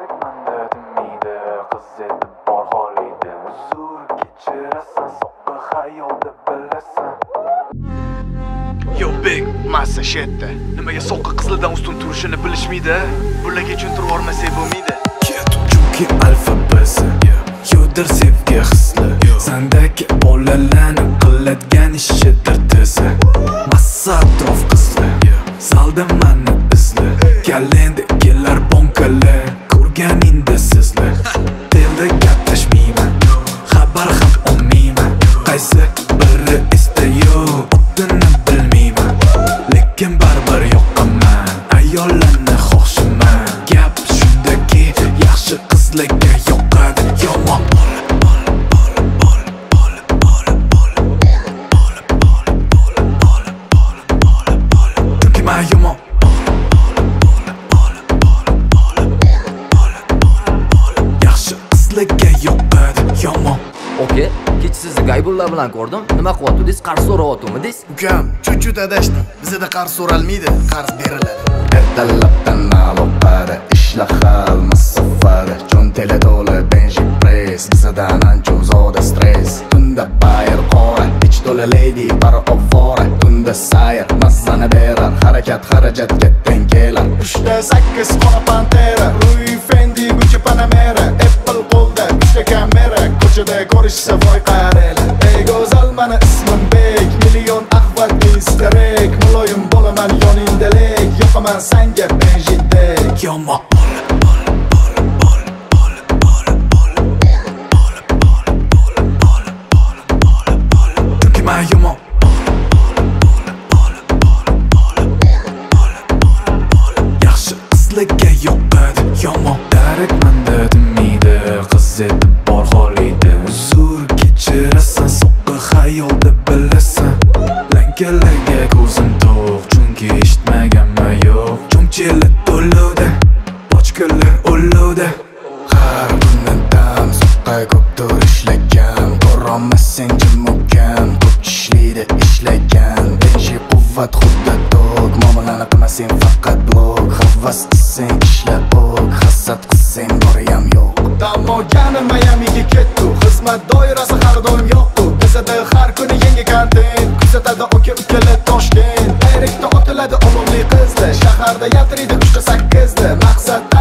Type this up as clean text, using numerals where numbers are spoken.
manda demaydi, qiz etib bor holiydi. Uzr kechirasan, soqqa xayolda bilasan. Yo big massa shitda nimaga soqqa qizlardan ustun turishini bilishmaydi. Bularga tushuntirib yormasak bo'lmaydi. Chunki alfabeti yo'dir sevgi hisli. Sendagi bolalarni qiladigan ishidir tizi. Massa atrof qizli, zalda mani izli. Kalendagilar bonkalar, ko'rganingda sizlar. Telda gaplashmayman, xabar ham olmayman. Qaysi biri istayo, otini bilmayman. Lekin baribir yoqaman, ayollarni xohishiman. Gap shundaki, yaxshi qizlarga yoqadi yomon. Chunki men yomon. Yaxshi qizlarga yoqadi yomon. Okey, kecha sizni Gaybullar bilan ko'rdim. Nima qilyaptidingiz? Qarz so'rayaptidingiz? Ukam, cho'chut adashdi. Bizda qarz so'ralmaydi, qarz beriladi. Ertalabdan aloqada, ishlar hal masofada. Cho'ntela to'la benji press, bizadan ancha uzoqda stress. Tunda bayir qora, ich to'la lady para ovora. Tunda sayr, mazzani berar, harakat xarajatga teng kelar. 3-8 qora pantera, Louis Fendi, Gucci Panamera, Apple qo'lda, 3ta kamera, ko'chada ko'rishsa voy qarelar. Ey go'zal, mani ismim Bek, million ahvat istarak, muloyim bo'laman yoningdalik, yoqaman senga benjidek. Yomon. Chunki men yomon. Yaxshi qizlarga yoqadi yomon. Darak manda demaydi, qiz etib bor holiydi. Uzr kechirasan, soqqa xayolda bilasan. Lankalarga ko'zim to'q, chunki eshitmaganman yo'q. Cho'mchilar to'lovda, bochkalar o'lovda. Har kundan soqqa ko'pdir ishlagan, ko'rolmasang jim ukam, ko'p ishlaydi ishlagan. Benji quvvat xuddi tok, muomalani qilmasang faqat blok. Havas qilsang ishla ok, hasad qilsang boriyam yo'q. Damogani Miamiga ketdi, xizmat doirasi har doim yo'q. Bizada har kuni yangi kontent, kuzatadi aka-ukalar Toshkent. Direktda otiladi olovli qizlar, shaharda yaltiraydi 3-8 da. Maqsad